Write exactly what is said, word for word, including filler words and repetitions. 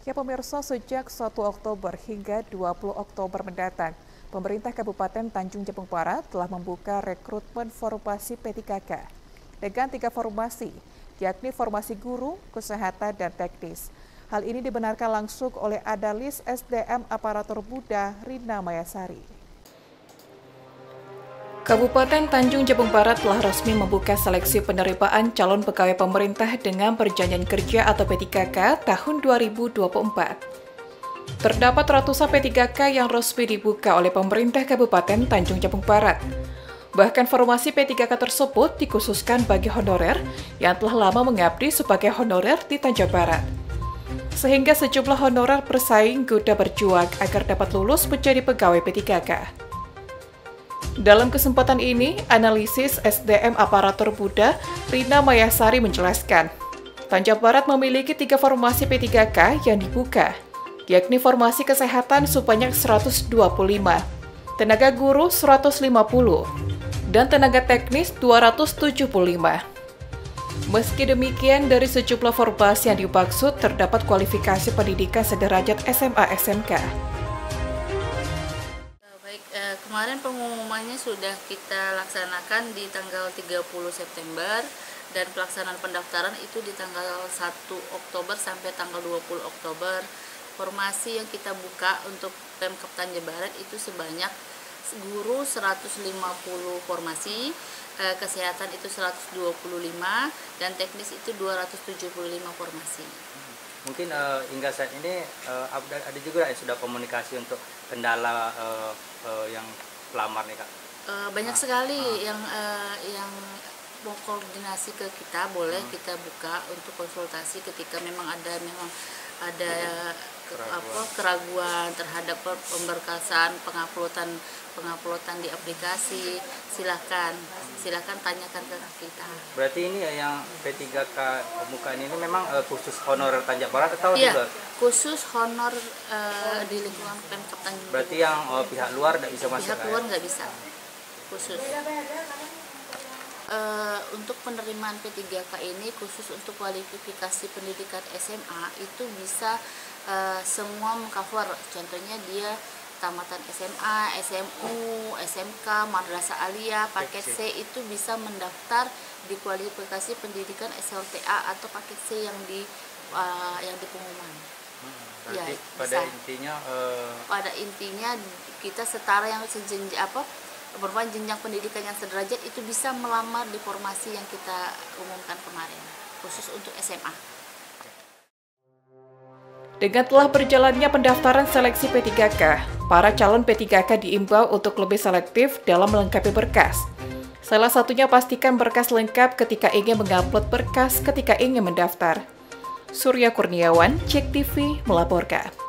Ya pemirsa, sejak satu Oktober hingga dua puluh Oktober mendatang, pemerintah Kabupaten Tanjung Jabung Barat telah membuka rekrutmen formasi P tiga K dengan tiga formasi, yakni formasi guru, kesehatan, dan teknis. Hal ini dibenarkan langsung oleh Analis S D M Aparatur Muda Rina Mayasari. Kabupaten Tanjung Jabung Barat telah resmi membuka seleksi penerimaan calon pegawai pemerintah dengan perjanjian kerja atau P tiga K tahun dua ribu dua puluh empat. Terdapat ratusan P tiga K yang resmi dibuka oleh pemerintah Kabupaten Tanjung Jabung Barat. Bahkan formasi P tiga K tersebut dikhususkan bagi honorer yang telah lama mengabdi sebagai honorer di Tanjung Barat. Sehingga sejumlah honorer bersaing guna berjuang agar dapat lulus menjadi pegawai P tiga K. Dalam kesempatan ini, analisis S D M Aparatur Muda Rina Mayasari menjelaskan, Tanjung Barat memiliki tiga formasi P tiga K yang dibuka, yakni formasi kesehatan sebanyak seratus dua puluh lima, tenaga guru seratus lima puluh, dan tenaga teknis dua ratus tujuh puluh lima. Meski demikian, dari sejumlah formasi yang dimaksud terdapat kualifikasi pendidikan sederajat S M A S M K. Eh, kemarin pengumumannya sudah kita laksanakan di tanggal tiga puluh September dan pelaksanaan pendaftaran itu di tanggal satu Oktober sampai tanggal dua puluh Oktober. Formasi yang kita buka untuk Pemkab Tanjung Barat itu sebanyak guru seratus lima puluh formasi, eh, kesehatan itu seratus dua puluh lima, dan teknis itu dua ratus tujuh puluh lima formasi. Mungkin uh, hingga saat ini uh, ada juga yang sudah komunikasi untuk kendala uh, uh, yang pelamar nih Kak? Uh, banyak ah, sekali ah. yang uh, yang mau koordinasi ke kita, boleh hmm. kita buka untuk konsultasi ketika memang ada memang ada ke, keraguan. apa keraguan terhadap pemberkasan penguploadan penguploadan di aplikasi. Silakan silakan tanyakan ke kita. Berarti ini ya yang P tiga K pembukaan ini memang uh, khusus honorer Tanjung Barat atau iya, juga? Khusus honor uh, di lingkungan Pemkab Tanjung Barat. Berarti yang uh, pihak luar tidak bisa masuk? Pihak luar nggak bisa, khusus. Uh, untuk penerimaan P tiga K ini khusus untuk kualifikasi pendidikan S M A itu bisa uh, semua mengcover. Contohnya dia tamatan S M A, S M U, S M K, Madrasah Aliyah, paket C itu bisa mendaftar di kualifikasi pendidikan S L T A atau paket C yang di uh, yang di pengumuman. Hmm, ya, pada bisa. intinya uh... pada intinya kita setara yang sejenjang apa merupakan jenjang pendidikan yang sederajat itu bisa melamar di formasi yang kita umumkan kemarin khusus untuk S M A. Dengan telah berjalannya pendaftaran seleksi P tiga K, para calon P tiga K diimbau untuk lebih selektif dalam melengkapi berkas. Salah satunya pastikan berkas lengkap ketika ingin mengupload berkas ketika ingin mendaftar. Surya Kurniawan, Cek T V melaporkan.